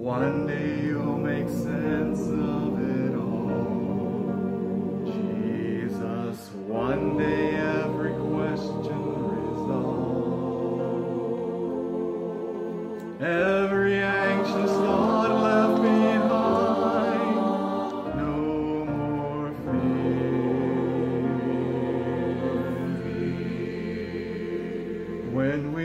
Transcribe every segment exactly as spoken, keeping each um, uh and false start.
One day you'll make sense of it all, Jesus. One day every question resolved, every anxious thought left behind, no more fear. When we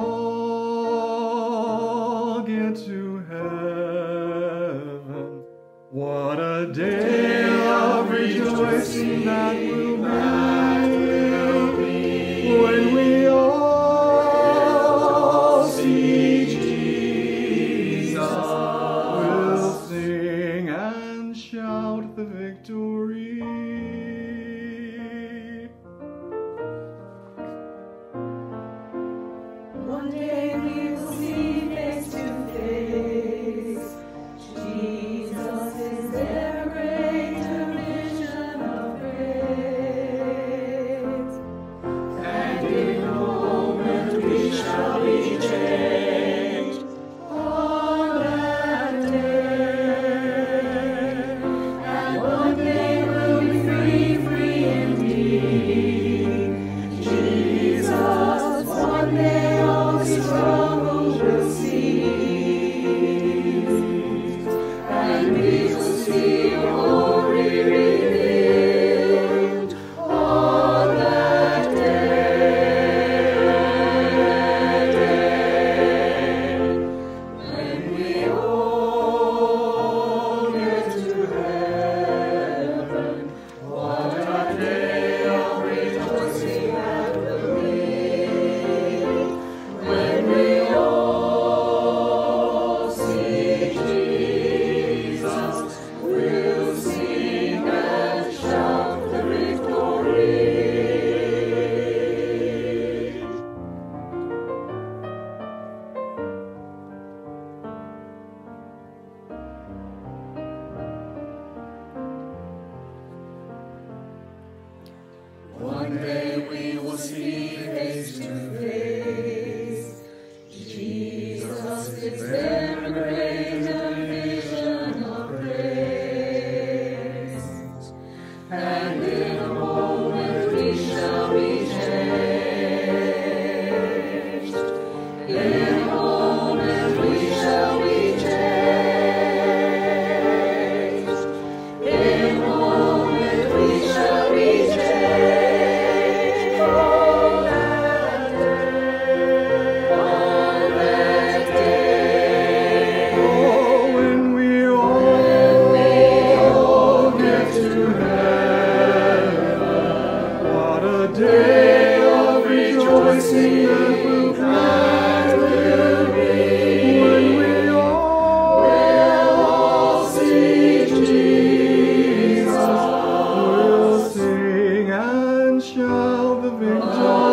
all get to heaven, what a day of rejoicing that will be, when we all see Jesus. We'll sing and shout the victory. One day we will see face to face. Jesus is their great vision of grace. And in a moment we shall be changed on that day. And one day we'll be free, free indeed. Jesus, one day all struggle will cease, and we will see glory revealed on that day. When we all get to heaven, what a day of rejoicing that will be. When we all see Jesus, we'll sing and shout the victory. One day we will see face to face. Jesus is their great vision of grace. And in a moment we shall be changed. In a moment we shall be changed. In a moment we shall be changed. On that day, on that day. Oh, when we all get to heaven, what a day of rejoicing that will be, when we all see Jesus. We'll sing and shout the victory.